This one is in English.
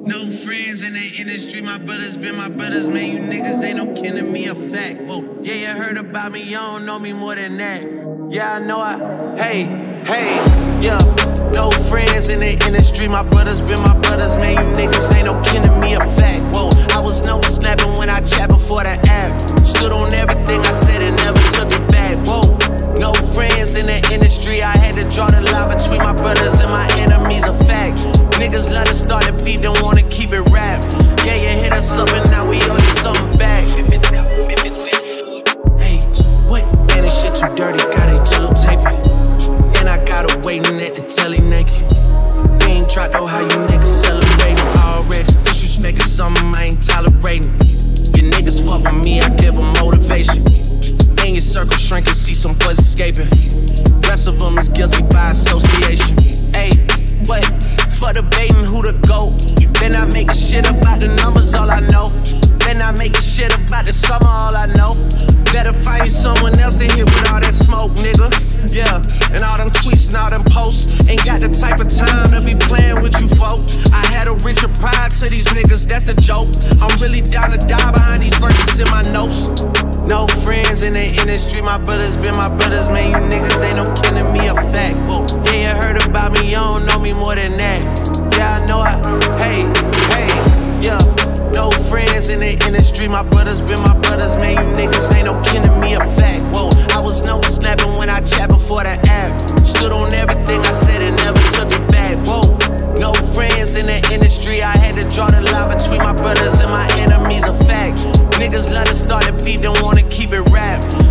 No friends in the industry, my brothers been my brothers, man. You niggas ain't no kin to me, a fact. Whoa, yeah, you heard about me, you don't know me more than that. Yeah, I know hey, yeah. No friends in the industry, my brothers been my brothers, man. You niggas ain't no kin to me, a fact. Whoa, I was known for snapping when I chat before the app. Stood on everything I said and never took it back. Whoa, no friends in the industry, I had to draw the line between my brothers and my enemies, a fact. Niggas let us start a beat, don't wanna keep it rap. Yeah, you hit us up and now we owe you something back. Hey, what? Man, this shit too dirty, got a yellow tape. And I got her waiting at the telly naked. We ain't tried though how you niggas celebrating already. Issues making something I ain't tolerating. Your niggas fuck with me, I give them motivation. In your circle shrink and see some boys escaping. Rest of them is guilty by association. Hey, what? For debating who to go. Been not making shit about the numbers, all I know. Been not making shit about the summer, all I know. Better find you someone else to hit with all that smoke, nigga. Yeah, and all them tweets and all them posts. Ain't got the type of time to be playing with you folk. I had a richer pride to these niggas, that's the joke. I'm really down to die behind these verses in my notes. No friends in the industry, my brothers been my brothers, man. You niggas ain't no kin to me, a fact. Whoa, yeah, you heard about me, you don't know me more than that. Yeah, I know hey, yeah. No friends in the industry, my brothers been my brothers, man. You niggas ain't no kin to me, a fact. Whoa, I was known for snapping when I chat before the app. Stood on everything I said and never took it back. Whoa, no friends in the industry, I had to draw the line between my brothers and my enemies, a fact. Niggas let us start a beat, don't wanna keep it rap.